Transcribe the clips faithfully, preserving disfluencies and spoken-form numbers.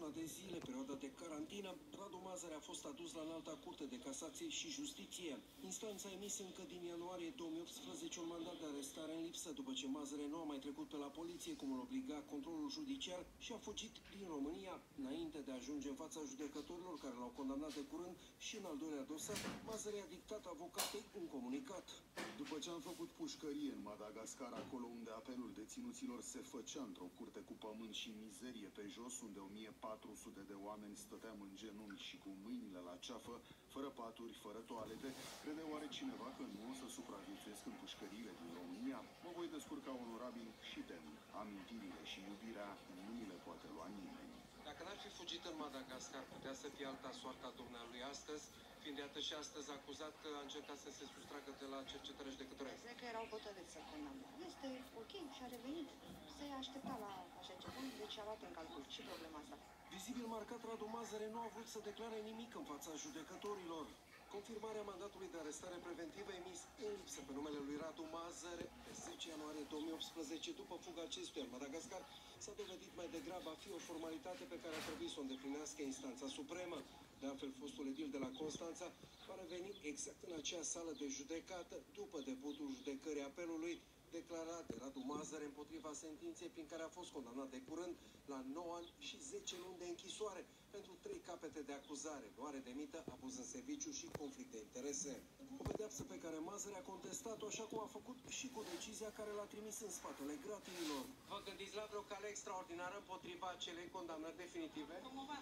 una de zile, perioada de carantină, Radu Mazăre a fost adus la Înalta Curte de Casație și Justiție. Instanța a emis încă din ianuarie două mii optsprezece un mandat de arestare în lipsă, după ce Mazăre nu a mai trecut pe la poliție, cum îl obliga controlul judiciar, și a fugit din România. Înainte de a ajunge în fața judecătorilor care l-au condamnat de curând și în al doilea dosar, Mazăre a dictat avocatei un comunicat. După ce am făcut pușcărie în Madagascar, acolo unde apelul deținuților se făcea într-o curte cu pământ și mizerie pe jos, unde o mie patru sute de oameni stăteam în genunchi și cu mâinile la ceafă, fără paturi, fără toalete, crede oare cineva că nu o să supraviețuiesc în pușcăriile din România? Mă voi descurca onorabil și demn. Amintirile și iubirea nu mi le poate lua nimeni. Dacă n-ar fi fugit în Madagascar, putea să fie alta soarta dumnealui astăzi, fiind iată și astăzi acuzat că a încercat să se sustragă de la cercetări judecătorești. Cred că erau hotărâți să condamne. Este ok și a revenit. Se aștepta la așa ceva, deci a luat în calcul și problema asta. Vizibil marcat, Radu Mazăre nu a vrut să declare nimic în fața judecătorilor. Confirmarea mandatului de arestare preventivă emis în lipsă pe numele lui Radu Mazăre pe zece ianuarie două mii optsprezece, după fuga acestuia în Madagascar, s-a dovedit mai degrabă a fi o formalitate pe care a trebuit să o îndeplinească instanța supremă. De altfel, fostul edil de la Constanța va reveni exact în acea sală de judecată după debutul judecării apelului declarat de Radu Mazăre împotriva sentinței prin care a fost condamnat de curând la nouă ani și zece luni de închisoare pentru trei capete de acuzare, luare de mită, abuz în serviciu și conflict de interese. O pedeapsă pe care Mazăre a contestat-o, așa cum a făcut și cu decizia care l-a trimis în spatele gratinilor. Vă gândiți la vreo cale extraordinară împotriva acelei condamnări definitive?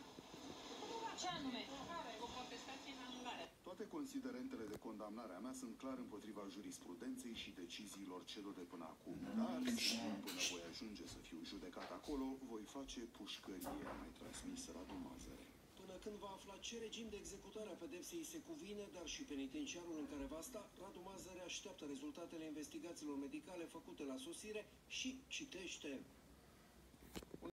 Ce anume? O contestație în anulare. Toate considerentele de condamnare a mea sunt clar împotriva jurisprudenței și deciziilor celor de până acum. Dar, sigur, până voi ajunge să fiu judecat acolo, voi face pușcărie, a mai transmis Radu Mazăre. Până când va afla ce regim de executare a pedepsei îi se cuvine, dar și penitenciarul în care va sta, Radu Mazăre așteaptă rezultatele investigațiilor medicale făcute la sosire și citește: